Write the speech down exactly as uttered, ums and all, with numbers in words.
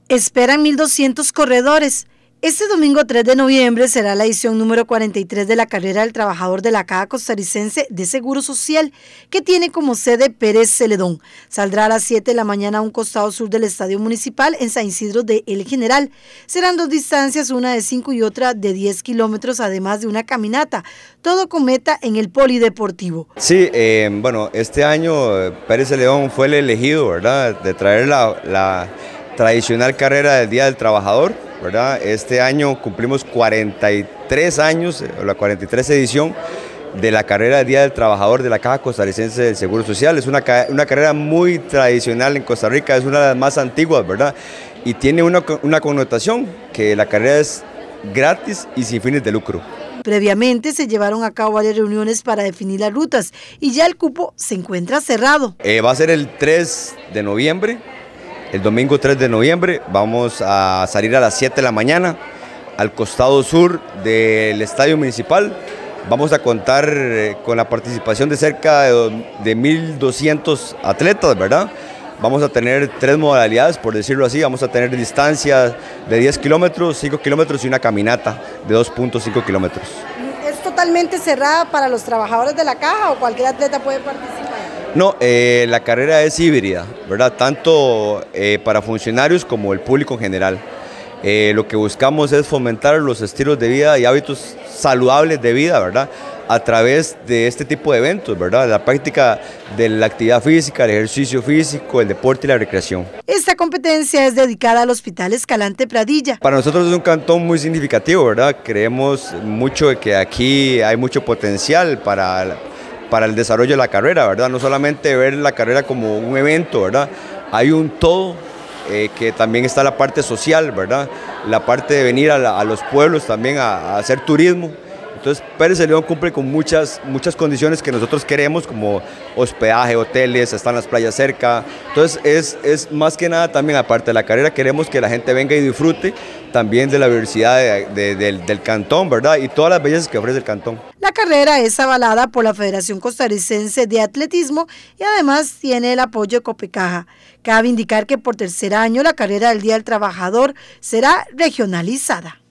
Esperan mil doscientos corredores. Este domingo tres de noviembre será la edición número cuarenta y tres de la Carrera del Trabajador de la Caja Costarricense de Seguro Social, que tiene como sede Pérez Celedón. Saldrá a las siete de la mañana a un costado sur del Estadio Municipal en San Isidro de El General. Serán dos distancias, una de cinco y otra de diez kilómetros, además de una caminata, todo con meta en el Polideportivo. Sí, eh, bueno, este año Pérez Celedón fue el elegido, ¿verdad?, de traer la, la tradicional carrera del Día del Trabajador, ¿verdad? Este año cumplimos cuarenta y tres años, la cuarenta y tres edición de la carrera del Día del Trabajador de la Caja Costarricense del Seguro Social. Es una, una carrera muy tradicional en Costa Rica, es una de las más antiguas, ¿verdad? Y tiene una, una connotación, que la carrera es gratis y sin fines de lucro. Previamente se llevaron a cabo varias reuniones para definir las rutas y ya el cupo se encuentra cerrado. Eh, va a ser el tres de noviembre. El domingo tres de noviembre vamos a salir a las siete de la mañana al costado sur del Estadio Municipal. Vamos a contar con la participación de cerca de mil doscientos atletas, ¿verdad? Vamos a tener tres modalidades, por decirlo así. Vamos a tener distancias de diez kilómetros, cinco kilómetros y una caminata de dos punto cinco kilómetros. ¿Es totalmente cerrada para los trabajadores de la caja o cualquier atleta puede participar? No, eh, la carrera es híbrida, ¿verdad? Tanto eh, para funcionarios como el público en general. Eh, lo que buscamos es fomentar los estilos de vida y hábitos saludables de vida, ¿verdad?, a través de este tipo de eventos, ¿verdad?, la práctica de la actividad física, el ejercicio físico, el deporte y la recreación. Esta competencia es dedicada al Hospital Escalante Pradilla. Para nosotros es un cantón muy significativo, ¿verdad? Creemos mucho de que aquí hay mucho potencial para, para el desarrollo de la carrera, ¿verdad? No solamente ver la carrera como un evento, ¿verdad? Hay un todo. Eh, que también está la parte social, ¿verdad? La parte de venir a, la, a los pueblos también a, a hacer turismo. Entonces Pérez Celedón cumple con muchas, muchas condiciones que nosotros queremos, como hospedaje, hoteles, están las playas cerca. Entonces es, es más que nada también, aparte de la carrera, queremos que la gente venga y disfrute también de la diversidad de, de, del, del cantón, ¿verdad? Y todas las bellezas que ofrece el cantón. La carrera es avalada por la Federación Costarricense de Atletismo y además tiene el apoyo de Copecaja. Cabe indicar que por tercer año la carrera del Día del Trabajador será regionalizada.